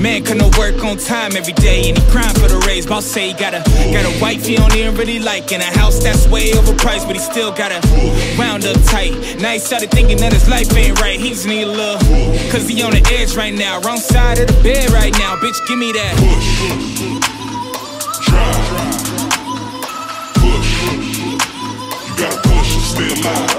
Man couldn't work on time every day, and he grind for the raise. Boss say he got a wife he don't even really like, and a house that's way overpriced, but he still gotta wound up tight. Now he started thinking that his life ain't right. He just need a little, cause he on the edge right now, wrong side of the bed right now. Bitch, give me that. You gotta push to stay alive.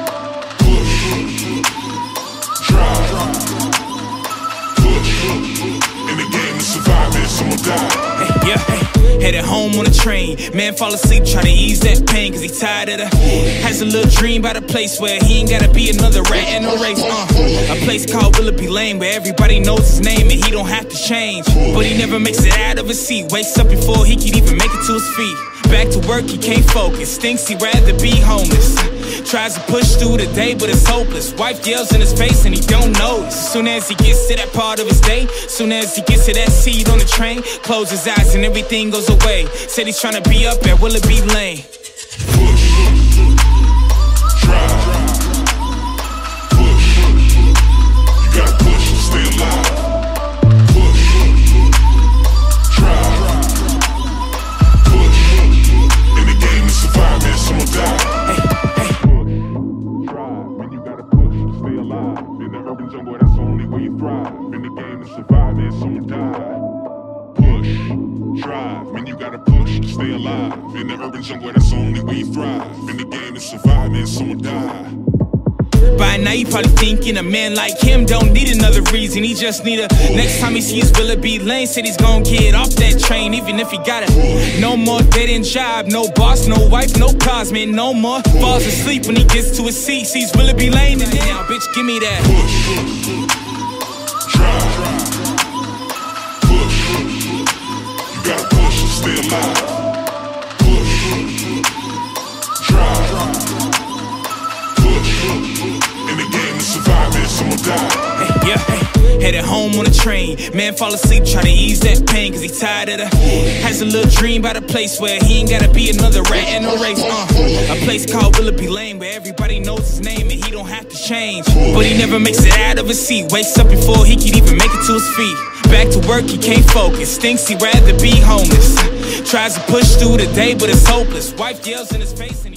Push, drive, push. In the game to survive, man, someone die. Hey, yeah, hey, headed home on a train. Man fall asleep, try to ease that pain, cause he tired of the. Has a little dream about a place where he ain't gotta be another rat in no race. A place called Willoughby Lane, where everybody knows his name and he don't have to change. But he never makes it out of his seat. Wakes up before he can even make it to his feet. Back to work, he can't focus. Thinks he'd rather be homeless. Tries to push through the day, but it's hopeless. Wife yells in his face and he don't notice. Soon as he gets to that part of his day, soon as he gets to that seat on the train, close his eyes and everything goes away. Said he's trying to be up at Willoughby Lane. Push, drive, push. You gotta push to stay alive. Push, drive, push. In the game to survive, man, someone die. When you gotta push to stay alive. In the urban jungle, that's the only way you thrive. In the game to survive, man, someone die. Push, drive. When you gotta push to stay alive. In the urban jungle, that's the only way you thrive. In the game to survive, man, someone die. By now you probably thinking a man like him don't need another reason. He just need a, next time he sees Willoughby Lane, said he's gonna get off that train, even if he got it. No more dead-end job, no boss, no wife, no cars, man, no more. Falls asleep when he gets to his seat, sees Willoughby Lane, and now, bitch, give me that. Push, drive, push. You gotta push to stay alive. Push, drive, push. In the game to survive, man, someone die. Hey, yeah, hey, headed home on a train. Man fall asleep, try to ease that pain, cause he tired of the. Has a little dream about a place where he ain't gotta be another rat in no race. A place called Willoughby Lane, where everybody knows his name and he don't have to change. But he never makes it out of his seat. Wakes up before he can even make it to his feet. Back to work, he can't focus. Thinks he'd rather be homeless. Tries to push through the day, but it's hopeless. Wife yells in his face and